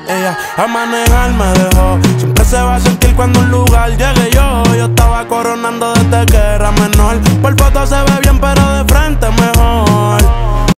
Ella a manejar me dejó. Siempre se va a sentir cuando un lugar llegue yo. Yo estaba con